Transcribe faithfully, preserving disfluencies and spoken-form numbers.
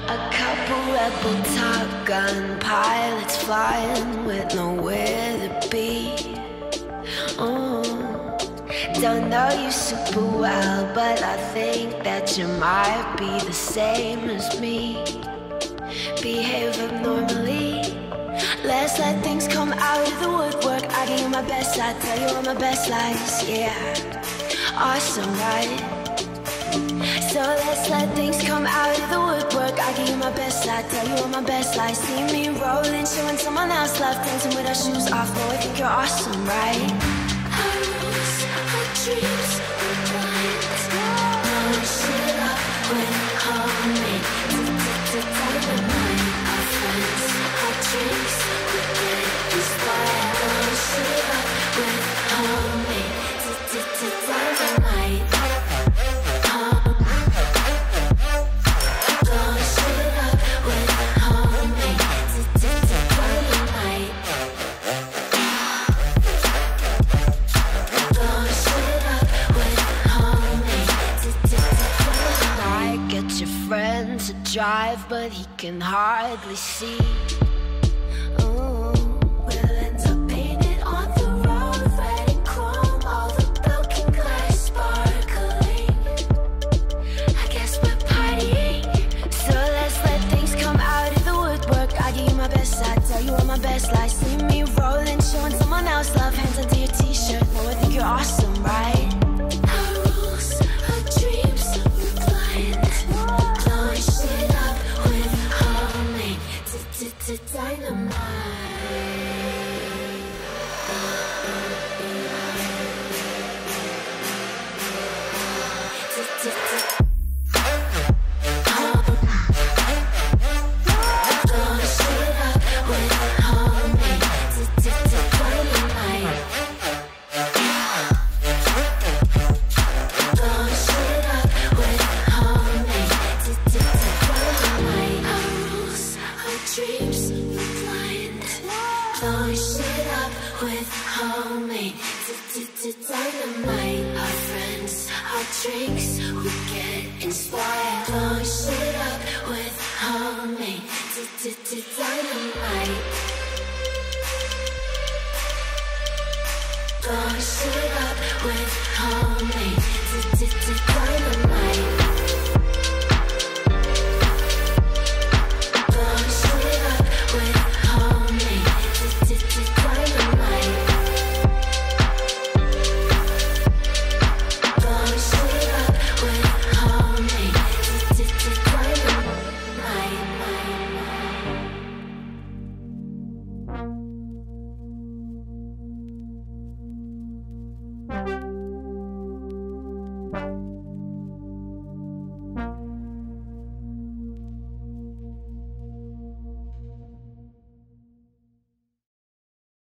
A couple rebel Top Gun pilots flying with nowhere to be. Oh, don't know you super well, but I think that you might be the same as me. Behave abnormally. Let's let things come out of the woodwork. I give you my best, I tell you all my best lies. Yeah, awesome, right? So let's let things come out of the woodwork. I give you my best, I tell you all my best lies. See me rolling, showing someone else love, dancing with our shoes off. No, I think you're awesome, right? Our rules, our dreams, we're blind. Blowing shit up with homemade dynamite. Our friends, our drinks, we get inspired. Blowing shit up with homemade dynamite. To drive, but he can hardly see. Ooh, we'll end up painted on the road, red and chrome, all the broken glass sparkling. I guess we're partying, so let's let things come out of the woodwork. I give you my best, I tell you all my best lies. See me rolling, showing someone else love, hands under your t-shirt. No, I think you're awesome, right? Our rules, our dreams, we're blind. Shit up with homemade dynamite. Dreams, we're blind. Blowing shit up with homemade dynamite. Our friends, our drinks, we get inspired. Blowing shit up with homemade dynamite. Blowing shit up with homemade dynamite.